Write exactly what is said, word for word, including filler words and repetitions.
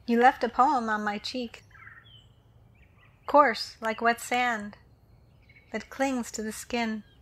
You left a poem on my cheek, coarse like wet sand that clings to the skin.